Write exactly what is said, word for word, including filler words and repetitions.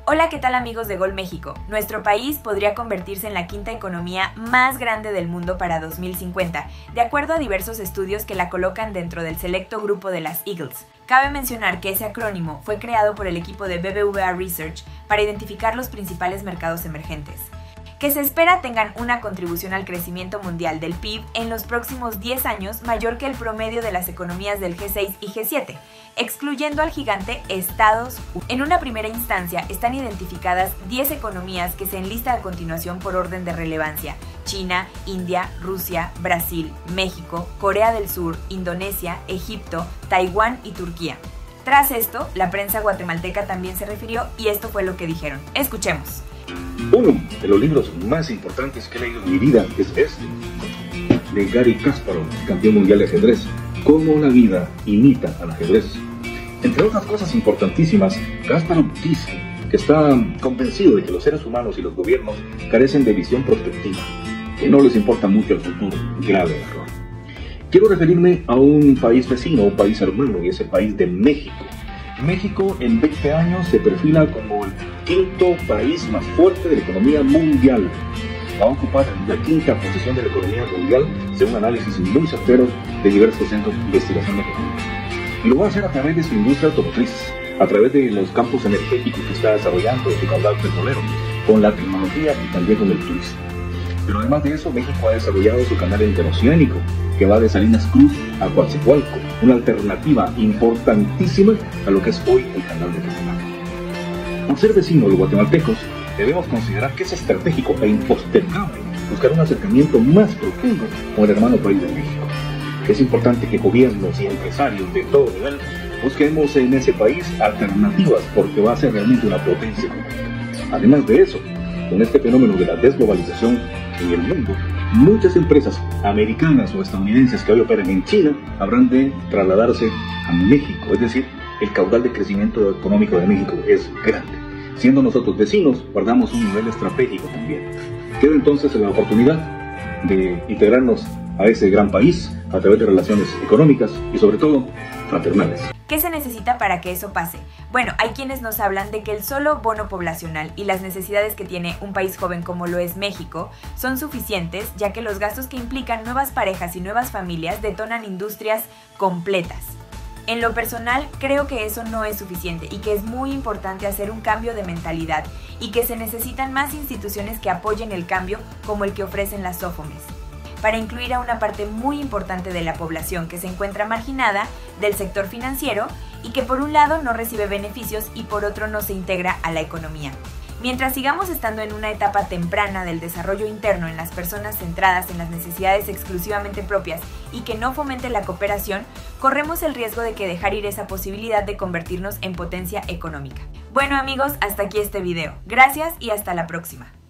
Hola, ¿qué tal amigos de Gol México? Nuestro país podría convertirse en la quinta economía más grande del mundo para dos mil cincuenta, de acuerdo a diversos estudios que la colocan dentro del selecto grupo de las Eagles. Cabe mencionar que ese acrónimo fue creado por el equipo de B B V A Research para identificar los principales mercados emergentes, que se espera tengan una contribución al crecimiento mundial del P I B en los próximos diez años mayor que el promedio de las economías del G seis y G siete, excluyendo al gigante Estados Unidos. En una primera instancia están identificadas diez economías que se enlistan a continuación por orden de relevancia: China, India, Rusia, Brasil, México, Corea del Sur, Indonesia, Egipto, Taiwán y Turquía. Tras esto, la prensa guatemalteca también se refirió y esto fue lo que dijeron. Escuchemos. Uno de los libros más importantes que he leído en mi vida es este, de Garry Kasparov, campeón mundial de ajedrez, Cómo la vida imita al ajedrez. Entre otras cosas importantísimas, Kasparov dice que está convencido de que los seres humanos y los gobiernos carecen de visión prospectiva, que no les importa mucho el futuro. Grave error. Quiero referirme a un país vecino, un país hermano, y es el país de México. México en veinte años se perfila como el quinto país más fuerte de la economía mundial. Va a ocupar la quinta posición de la economía mundial según análisis muy certeros de diversos centros de investigación económica. Y lo va a hacer a través de su industria automotriz, a través de los campos energéticos que está desarrollando, de su caudal petrolero, con la tecnología y también con el turismo. Pero además de eso, México ha desarrollado su canal interoceánico, que va de Salinas Cruz a Coatzacoalcos, una alternativa importantísima a lo que es hoy el canal de Panamá. Por ser vecinos los guatemaltecos, debemos considerar que es estratégico e impostergable buscar un acercamiento más profundo con el hermano país de México. Es importante que gobiernos y empresarios de todo nivel busquemos en ese país alternativas, porque va a ser realmente una potencia económica. Además de eso, con este fenómeno de la desglobalización en el mundo, muchas empresas americanas o estadounidenses que hoy operan en China habrán de trasladarse a México, es decir, el caudal de crecimiento económico de México es grande. Siendo nosotros vecinos, guardamos un nivel estratégico también. Queda entonces la oportunidad de integrarnos a ese gran país a través de relaciones económicas y sobre todo fraternales. ¿Qué se necesita para que eso pase? Bueno, hay quienes nos hablan de que el solo bono poblacional y las necesidades que tiene un país joven como lo es México son suficientes, ya que los gastos que implican nuevas parejas y nuevas familias detonan industrias completas. En lo personal, creo que eso no es suficiente y que es muy importante hacer un cambio de mentalidad y que se necesitan más instituciones que apoyen el cambio como el que ofrecen las SOFOMES, para incluir a una parte muy importante de la población que se encuentra marginada del sector financiero y que por un lado no recibe beneficios y por otro no se integra a la economía. Mientras sigamos estando en una etapa temprana del desarrollo interno en las personas centradas en las necesidades exclusivamente propias y que no fomente la cooperación, corremos el riesgo de que dejar ir esa posibilidad de convertirnos en potencia económica. Bueno amigos, hasta aquí este video. Gracias y hasta la próxima.